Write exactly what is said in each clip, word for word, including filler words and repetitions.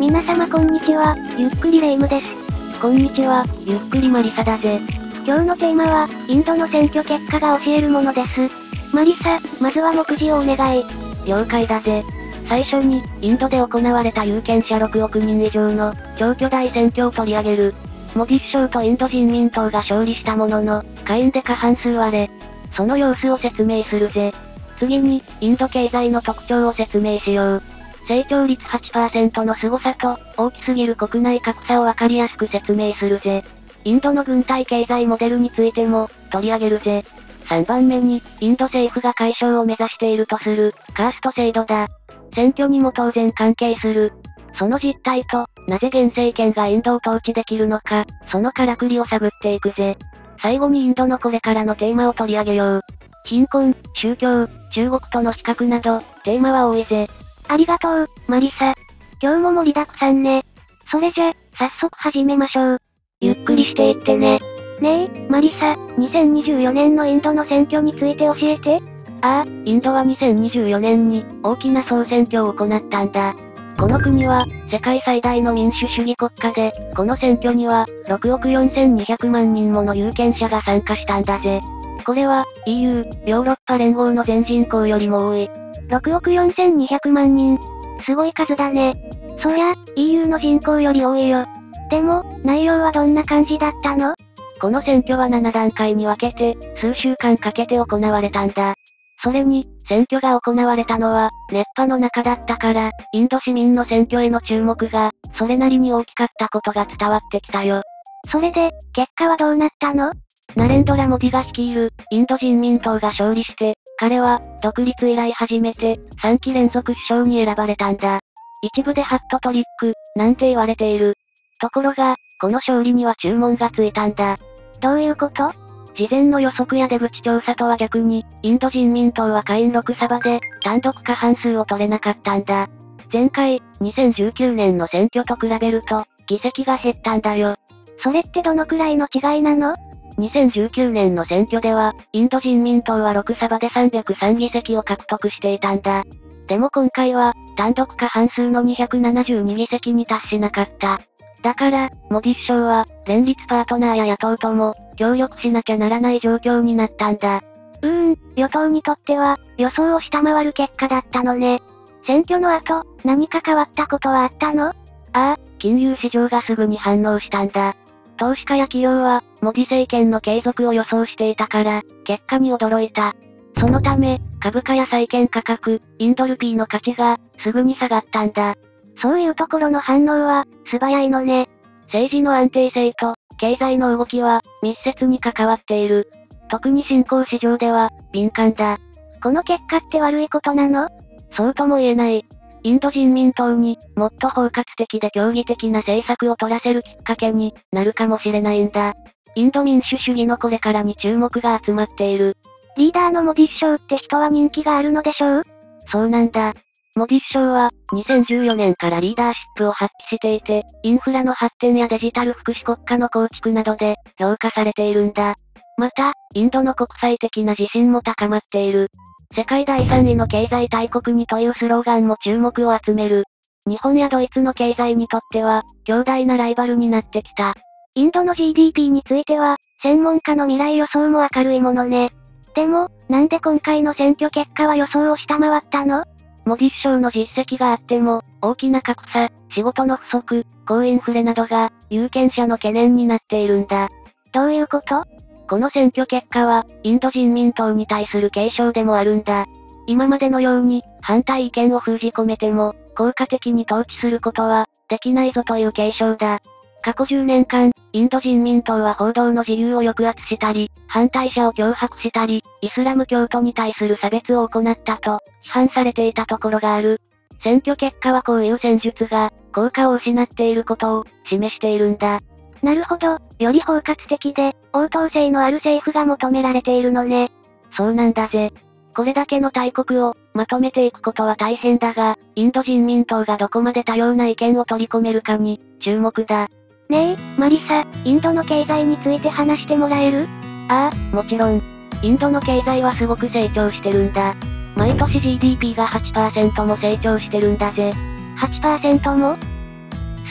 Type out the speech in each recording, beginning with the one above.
皆様こんにちは、ゆっくりレ夢ムです。 こんにちは、ゆっくりマリサだぜ。 今日のテーマは、インドの選挙結果が教えるものです。マリサ、まずは目次をお願い。 了解だぜ。最初に、インドで行われた有権者ろくおくにん以上の、超巨大選挙を取り上げる。モディ首相とインド人民党が勝利したものの、下院で過半数割れ。その様子を説明するぜ。次に、インド経済の特徴を説明しよう。成長率 はちパーセント の凄さと、大きすぎる国内格差をわかりやすく説明するぜ。インドの軍隊経済モデルについても、取り上げるぜ。さんばんめに、インド政府が解消を目指しているとする、カースト制度だ。選挙にも当然関係する。その実態と、なぜ現政権がインドを統治できるのか、そのからくりを探っていくぜ。最後にインドのこれからのテーマを取り上げよう。貧困、宗教、中国との比較など、テーマは多いぜ。 ありがとう、マリサ。今日も盛りだくさんね。それじゃ、早速始めましょう。 ゆっくりしていってね。 ねえ、マリサ、にせんにじゅうよねんのインドの選挙について教えて。 ああ、インドはにせんにじゅうよねんに、大きな総選挙を行ったんだ。この国は、世界最大の民主主義国家で、この選挙には、ろくおくよんせんにひゃくまんにんもの有権者が参加したんだぜ。これは、イーユー、ヨーロッパ連合の全人口よりも多い。 ろくおくよんせんにひゃくまんにん。すごい数だね。そりゃ、イーユー の人口より多いよ。でも、内容はどんな感じだったの？ この選挙はななだんかいに分けて、数週間かけて行われたんだ。それに、選挙が行われたのは、熱波の中だったから、インド市民の選挙への注目が、それなりに大きかったことが伝わってきたよ。 それで、結果はどうなったの？ ナレンドラ・モディが率いる、インド人民党が勝利して、彼は、独立以来初めて、さんきれんぞく首相に選ばれたんだ。一部でハットトリック、なんて言われている。ところが、この勝利には注文がついたんだ。 どういうこと？ 事前の予測や出口調査とは逆に、インド人民党は下院ろくサバで、単独過半数を取れなかったんだ。前回、にせんじゅうきゅうねんの選挙と比べると、議席が減ったんだよ。 それってどのくらいの違いなの？ にせんじゅうきゅうねんの選挙では、インド人民党はろくサバでさんびゃくさんぎせきを獲得していたんだ。でも今回は、単独過半数のにひゃくななじゅうにぎせきに達しなかった。だから、モディ首相は、連立パートナーや野党とも、協力しなきゃならない状況になったんだ。 うーん、与党にとっては、予想を下回る結果だったのね。選挙の後、何か変わったことはあったの？ ああ、金融市場がすぐに反応したんだ。投資家や企業は、モディ政権の継続を予想していたから、結果に驚いた。そのため、株価や債券価格、インドルピーの価値が、すぐに下がったんだ。 そういうところの反応は、素早いのね。 政治の安定性と、経済の動きは、密接に関わっている。特に新興市場では、敏感だ。 この結果って悪いことなの？ そうとも言えない。インド人民党に、もっと包括的で競技的な政策を取らせるきっかけになるかもしれないんだ。インド民主主義のこれからに注目が集まっている。 リーダーのモディ首相って人は人気があるのでしょう？ そうなんだ。モディ首相は、にせんじゅうよねんからリーダーシップを発揮していて、インフラの発展やデジタル福祉国家の構築などで、評価されているんだ。また、インドの国際的な自信も高まっている。世界だいさんいの経済大国にというスローガンも注目を集める。日本やドイツの経済にとっては、強大なライバルになってきた。 インドの ジーディーピー については、専門家の未来予想も明るいものね。でも、なんで今回の選挙結果は予想を下回ったの？ モディ首相の実績があっても、大きな格差、仕事の不足、高インフレなどが、有権者の懸念になっているんだ。 どういうこと？ この選挙結果は、インド人民党に対する警鐘でもあるんだ。今までのように、反対意見を封じ込めても、効果的に統治することは、できないぞという警鐘だ。過去じゅうねんかん、インド人民党は報道の自由を抑圧したり、反対者を脅迫したり、イスラム教徒に対する差別を行ったと、批判されていたところがある。選挙結果はこういう戦術が、効果を失っていることを、示しているんだ。 なるほど、より包括的で、応答性のある政府が求められているのね。 そうなんだぜ。これだけの大国を、まとめていくことは大変だが、インド人民党がどこまで多様な意見を取り込めるかに、注目だ。 ねえ、マリサ、インドの経済について話してもらえる？ ああ、もちろん。インドの経済はすごく成長してるんだ。毎年 ジーディーピー が はちパーセント も成長してるんだぜ。 はちパーセント も？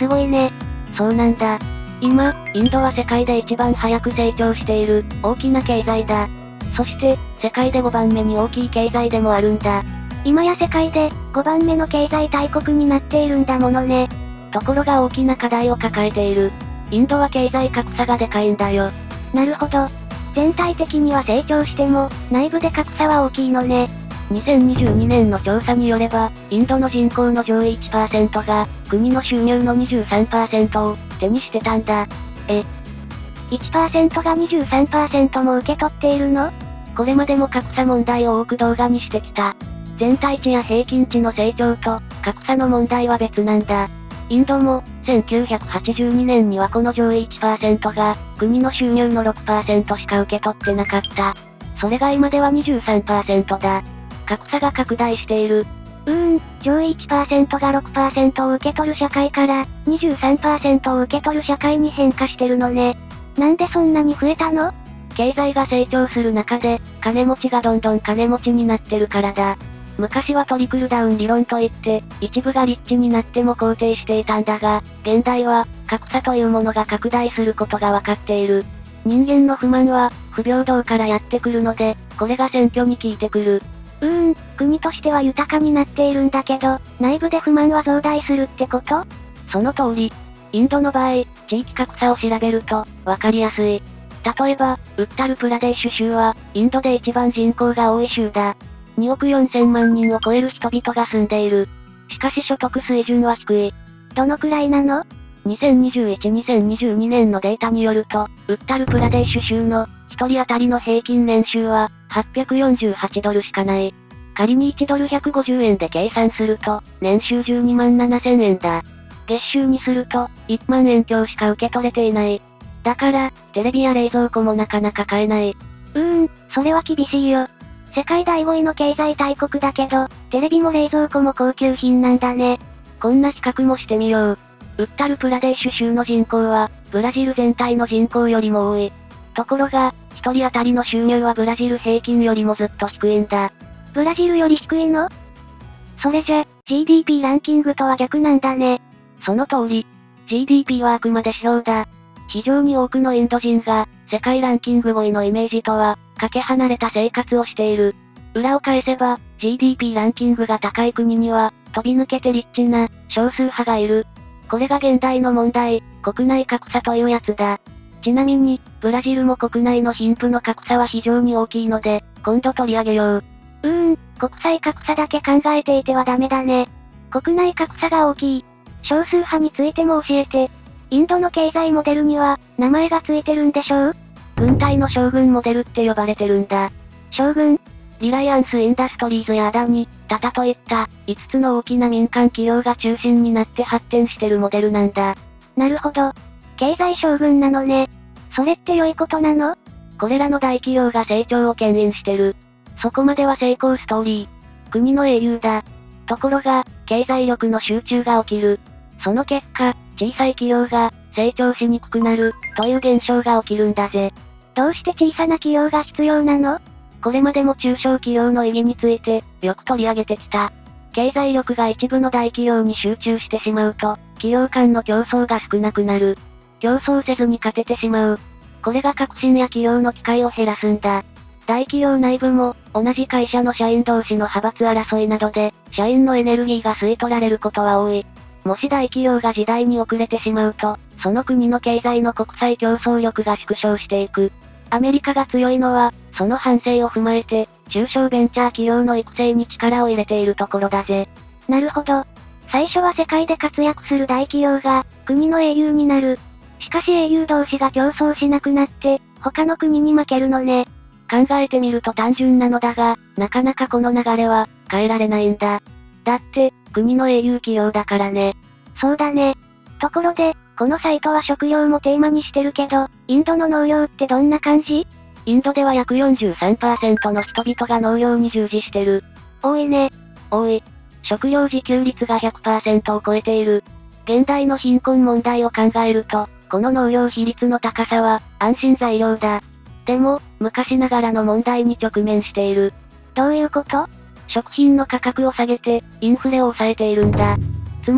すごいね。 そうなんだ。今、インドは世界で一番早く成長している、大きな経済だ。そして、世界でごばんめに大きい経済でもあるんだ。 今や世界で、ごばんめの経済大国になっているんだものね。 ところが大きな課題を抱えている。インドは経済格差がでかいんだよ。 なるほど。全体的には成長しても、内部で格差は大きいのね。 にせんにじゅうにねんの調査によれば、インドの人口の上位 いちパーセント が、国の収入の にじゅうさんパーセント を手にしてたんだ。 え ?いちパーセント が にじゅうさんパーセント も受け取っているの？ これまでも格差問題を多く動画にしてきた。全体値や平均値の成長と、格差の問題は別なんだ。インドも、せんきゅうひゃくはちじゅうにねんにはこの上位 いちパーセント が、国の収入の ろくパーセント しか受け取ってなかった。それが今では にじゅうさんパーセント だ。格差が拡大している。 うーん、上位 いちパーセント が ろくパーセント を受け取る社会から、にじゅうさんパーセント を受け取る社会に変化してるのね。なんでそんなに増えたの？ 経済が成長する中で、金持ちがどんどん金持ちになってるからだ。昔はトリクルダウン理論といって、一部がリッチになっても肯定していたんだが、現代は、格差というものが拡大することがわかっている。人間の不満は、不平等からやってくるので、これが選挙に効いてくる。 うーん、国としては豊かになっているんだけど、内部で不満は増大するってこと？ その通り。インドの場合、地域格差を調べると、わかりやすい。例えば、ウッタルプラデーシュ州は、インドで一番人口が多い州だ。におくよんせんまんにんを超える人々が住んでいる。しかし所得水準は低い。 どのくらいなの？ にせんにじゅういち、にせんにじゅうにねんのデータによると、ウッタルプラデーシュ州の、一人当たりの平均年収は、はっぴゃくよんじゅうはちドルしかない。仮にいちドルひゃくごじゅうえんで計算すると、年収じゅうにまんななせんえんだ。月収にすると、いちまんえん強しか受け取れていない。だから、テレビや冷蔵庫もなかなか買えない。 うーん、それは厳しいよ。世界だいごいの経済大国だけど、テレビも冷蔵庫も高級品なんだね。 こんな比較もしてみよう。ウッタルプラデーシュ州の人口は、ブラジル全体の人口よりも多い。ところが、一人当たりの収入はブラジル平均よりもずっと低いんだ。 ブラジルより低いの？それじゃ、ジーディーピー ランキングとは逆なんだね。 その通り。ジーディーピー はあくまで指標だ。非常に多くのインド人が、世界ランキングごいのイメージとは、かけ離れた生活をしている。裏を返せば、ジーディーピー ランキングが高い国には、飛び抜けてリッチな、少数派がいる。これが現代の問題、国内格差というやつだ。ちなみに、ブラジルも国内の貧富の格差は非常に大きいので、今度取り上げよう。 うーん、国際格差だけ考えていてはダメだね。国内格差が大きい。少数派についても教えて。インドの経済モデルには、名前がついてるんでしょう？ 軍隊の将軍モデルって呼ばれてるんだ。 将軍？ リライアンス・インダストリーズやアダニ、タタといった、いつつの大きな民間企業が中心になって発展してるモデルなんだ。 なるほど。経済将軍なのね。それって良いことなの？ これらの大企業が成長を牽引してる。そこまでは成功ストーリー。国の英雄だ。ところが、経済力の集中が起きる。その結果、小さい企業が、成長しにくくなる、という現象が起きるんだぜ。 どうして小さな企業が必要なの？ これまでも中小企業の意義について、よく取り上げてきた。経済力が一部の大企業に集中してしまうと、企業間の競争が少なくなる。競争せずに勝ててしまう。これが革新や企業の機会を減らすんだ。大企業内部も、同じ会社の社員同士の派閥争いなどで、社員のエネルギーが吸い取られることは多い。もし大企業が時代に遅れてしまうと、その国の経済の国際競争力が縮小していく。アメリカが強いのは、その反省を踏まえて、中小ベンチャー企業の育成に力を入れているところだぜ。 なるほど。最初は世界で活躍する大企業が、国の英雄になる。しかし英雄同士が競争しなくなって、他の国に負けるのね。 考えてみると単純なのだが、なかなかこの流れは、変えられないんだ。だって、国の英雄企業だからね。 そうだね。ところで、このサイトは食料もテーマにしてるけど、インドの農業ってどんな感じ？ インドでは約 よんじゅうさんパーセント の人々が農業に従事してる。 多いね。 多い。食料自給率が ひゃくパーセント を超えている。現代の貧困問題を考えると、この農業比率の高さは、安心材料だ。でも、昔ながらの問題に直面している。 どういうこと？ 食品の価格を下げて、インフレを抑えているんだ。つまり、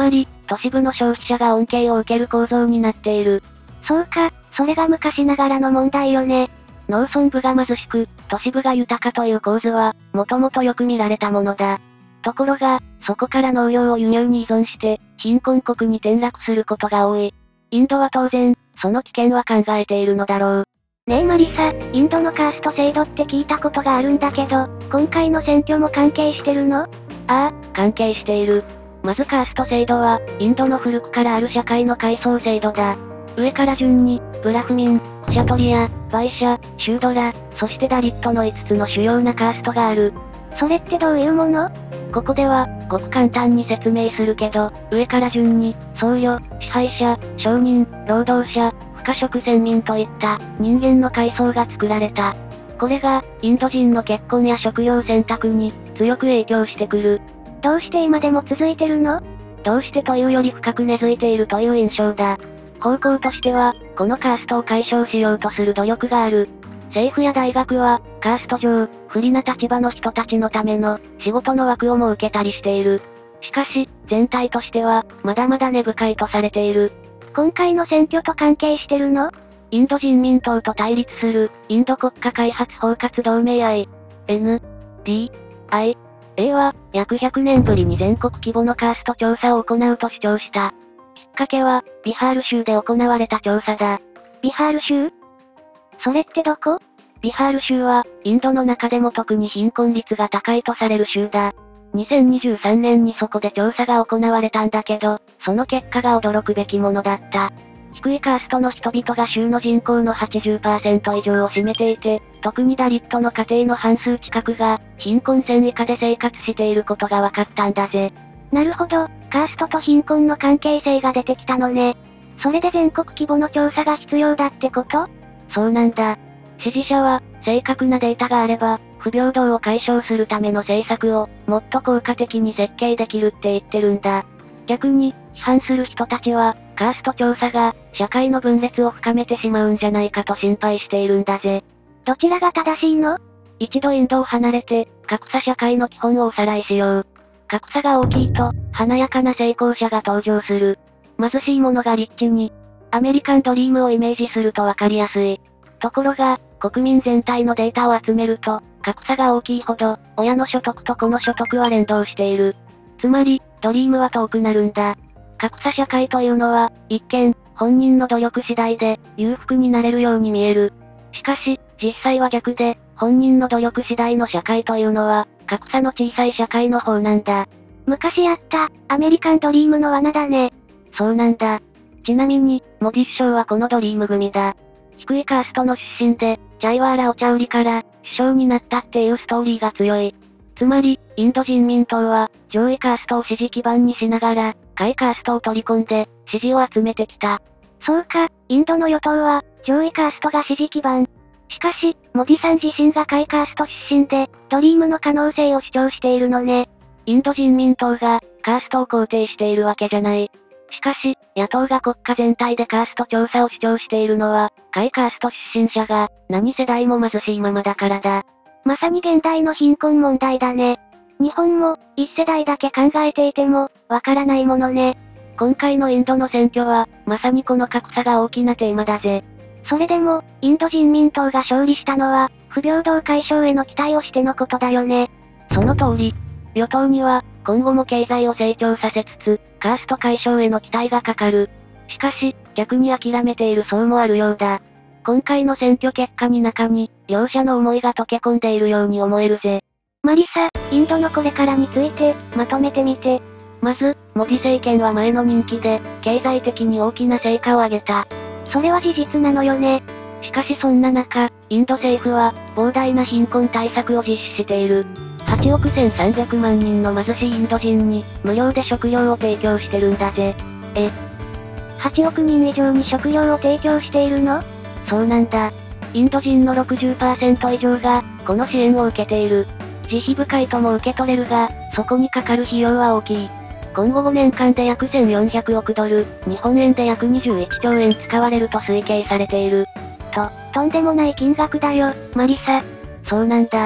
都市部の消費者が恩恵を受ける構造になっている。 そうか、それが昔ながらの問題よね。 農村部が貧しく、都市部が豊かという構図は、もともとよく見られたものだ。ところが、そこから農業を輸入に依存して、貧困国に転落することが多い。インドは当然、その危険は考えているのだろう。 ねえマリサ、インドのカースト制度って聞いたことがあるんだけど、今回の選挙も関係してるの？ ああ、関係している。まずカースト制度は、インドの古くからある社会の階層制度だ。上から順に、ブラフミン、クシャトリア、バイシャ、シュードラ、そしてダリットのいつつの主要なカーストがある。 それってどういうもの？ ここでは、ごく簡単に説明するけど、上から順に、僧侶、支配者、商人、労働者、不可食先民といった、人間の階層が作られた。これが、インド人の結婚や職業選択に、強く影響してくる。 どうして今でも続いてるの？ どうしてというより深く根付いているという印象だ。方向としては、このカーストを解消しようとする努力がある。政府や大学は、カースト上、不利な立場の人たちのための、仕事の枠を設けたりしている。しかし、全体としては、まだまだ根深いとされている。 今回の選挙と関係してるの？ インド人民党と対立する、インド国家開発包括同盟 アイ、エヌ、ディー、アイ、エー は、約ひゃくねんぶりに全国規模のカースト調査を行うと主張した。きっかけは、ビハール州で行われた調査だ。 ビハール州？それってどこ？ ビハール州は、インドの中でも特に貧困率が高いとされる州だ。にせんにじゅうさんねんにそこで調査が行われたんだけど、その結果が驚くべきものだった。低いカーストの人々が州の人口の はちじゅっパーセント 以上を占めていて、特にダリットの家庭の半数近くが、貧困線以下で生活していることが分かったんだぜ。 なるほど、カーストと貧困の関係性が出てきたのね。それで全国規模の調査が必要だってこと？ そうなんだ。支持者は、正確なデータがあれば、不平等を解消するための政策を、もっと効果的に設計できるって言ってるんだ。逆に、批判する人たちは、カースト調査が、社会の分裂を深めてしまうんじゃないかと心配しているんだぜ。 どちらが正しいの？ 一度インドを離れて、格差社会の基本をおさらいしよう。格差が大きいと、華やかな成功者が登場する。貧しい者がリッチに、アメリカンドリームをイメージするとわかりやすい。ところが、国民全体のデータを集めると、格差が大きいほど、親の所得と子の所得は連動している。つまり、ドリームは遠くなるんだ。格差社会というのは、一見、本人の努力次第で、裕福になれるように見える。しかし、実際は逆で、本人の努力次第の社会というのは、格差の小さい社会の方なんだ。 昔あった、アメリカンドリームの罠だね。 そうなんだ。ちなみに、モディ首相はこのドリーム組だ。低いカーストの出身で、チャイワーラお茶売りから、首相になったっていうストーリーが強い。つまり、インド人民党は、上位カーストを支持基盤にしながら、下位カーストを取り込んで、支持を集めてきた。 そうか、インドの与党は、上位カーストが支持基盤。しかし、モディさん自身が下位カースト出身で、ドリームの可能性を主張しているのね。 インド人民党が、カーストを肯定しているわけじゃない。しかし、野党が国家全体でカースト調査を主張しているのは、下位カースト出身者が、何世代も貧しいままだからだ。 まさに現代の貧困問題だね。日本も、一世代だけ考えていても、わからないものね。 今回のインドの選挙は、まさにこの格差が大きなテーマだぜ。 それでも、インド人民党が勝利したのは、不平等解消への期待をしてのことだよね。 その通り。与党には、今後も経済を成長させつつ、カースト解消への期待がかかる。しかし、逆に諦めている層もあるようだ。今回の選挙結果に中に、両者の思いが溶け込んでいるように思えるぜ。 マリサ、インドのこれからについて、まとめてみて。 まず、モディ政権は前の任期で、経済的に大きな成果を上げた。 それは事実なのよね。 しかしそんな中、インド政府は、膨大な貧困対策を実施している。はちおくせんさんびゃくまんにんの貧しいインド人に、無料で食料を提供してるんだぜ。 え、はちおくにん以上に食料を提供しているの？ そうなんだ。インド人の ろくじゅっパーセント 以上が、この支援を受けている。慈悲深いとも受け取れるが、そこにかかる費用は大きい。今後ごねんかんで約せんよんひゃくおくドル、日本円で約にじゅういちちょうえん使われると推計されている。 と、とんでもない金額だよ、マリサ。 そうなんだ。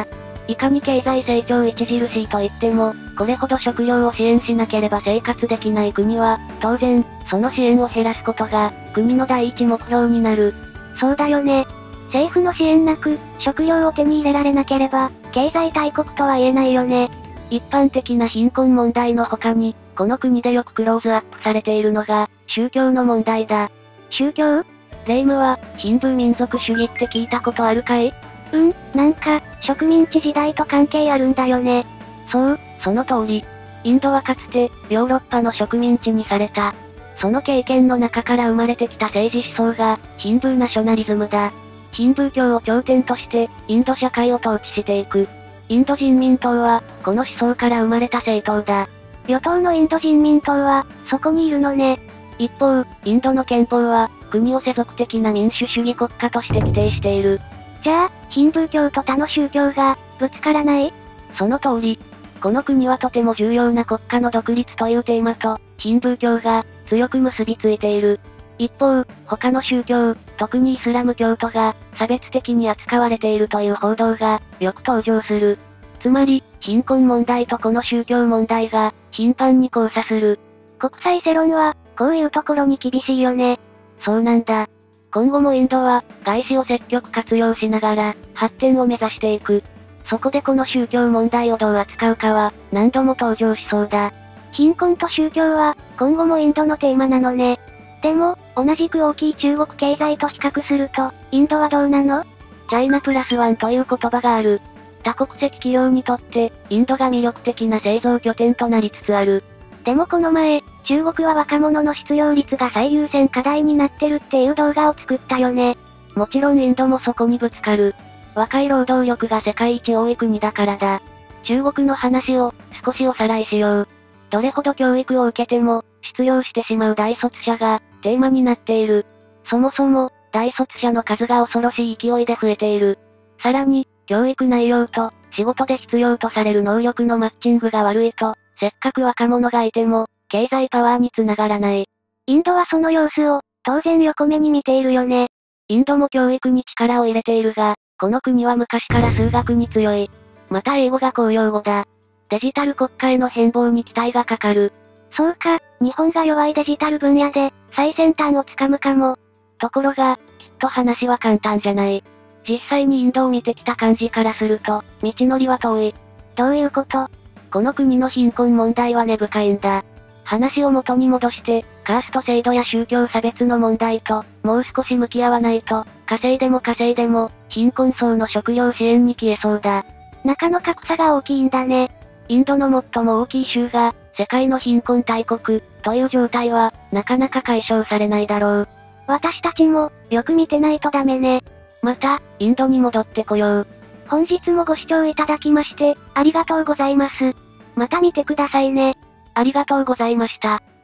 いかに経済成長著しいと言っても、これほど食料を支援しなければ生活できない国は、当然、その支援を減らすことが、国の第一目標になる。 そうだよね。政府の支援なく、食料を手に入れられなければ、経済大国とは言えないよね。 一般的な貧困問題の他に、この国でよくクローズアップされているのが、宗教の問題だ。 宗教？ 霊夢は、ヒンブー民族主義って聞いたことあるかい？ うん、なんか、植民地時代と関係あるんだよね。 そう、その通り。インドはかつて、ヨーロッパの植民地にされた。その経験の中から生まれてきた政治思想が、ヒンブーナショナリズムだ。ヒンブー教を頂点として、インド社会を統治していく。インド人民党は、この思想から生まれた政党だ。 与党のインド人民党は、そこにいるのね。 一方、インドの憲法は、国を世俗的な民主主義国家として規定している。 じゃあ、ヒンブー教と他の宗教が、ぶつからない？ その通り。この国はとても重要な国家の独立というテーマと、ヒンブー教が、強く結びついている。一方、他の宗教、特にイスラム教徒が、差別的に扱われているという報道が、よく登場する。つまり、貧困問題とこの宗教問題が、頻繁に交差する。 国際世論は、こういうところに厳しいよね。 そうなんだ。今後もインドは、外資を積極活用しながら、発展を目指していく。そこでこの宗教問題をどう扱うかは、何度も登場しそうだ。 貧困と宗教は、今後もインドのテーマなのね。でも、同じく大きい中国経済と比較すると、インドはどうなの？ チャイナプラスワンという言葉がある。多国籍企業にとって、インドが魅力的な製造拠点となりつつある。 でもこの前、中国は若者の失業率が最優先課題になってるっていう動画を作ったよね。 もちろんインドもそこにぶつかる。若い労働力が世界一多い国だからだ。中国の話を、少しおさらいしよう。どれほど教育を受けても、失業してしまう大卒者が、テーマになっている。そもそも、大卒者の数が恐ろしい勢いで増えている。さらに、教育内容と、仕事で必要とされる能力のマッチングが悪いと、せっかく若者がいても、経済パワーにつながらない。 インドはその様子を、当然横目に見ているよね。 インドも教育に力を入れているが、この国は昔から数学に強い。また英語が公用語だ。デジタル国家への変貌に期待がかかる。 そうか、日本が弱いデジタル分野で、最先端をつかむかも。 ところが、きっと話は簡単じゃない。実際にインドを見てきた感じからすると、道のりは遠い。 どういうこと？ この国の貧困問題は根深いんだ。話を元に戻して、カースト制度や宗教差別の問題と、もう少し向き合わないと、稼いでも稼いでも、貧困層の食料支援に消えそうだ。 中の格差が大きいんだね。 インドの最も大きい州が、世界の貧困大国、という状態は、なかなか解消されないだろう。 私たちも、よく見てないとダメね。 また、インドに戻ってこよう。 本日もご視聴いただきまして、ありがとうございます。また見てくださいね。 ありがとうございました。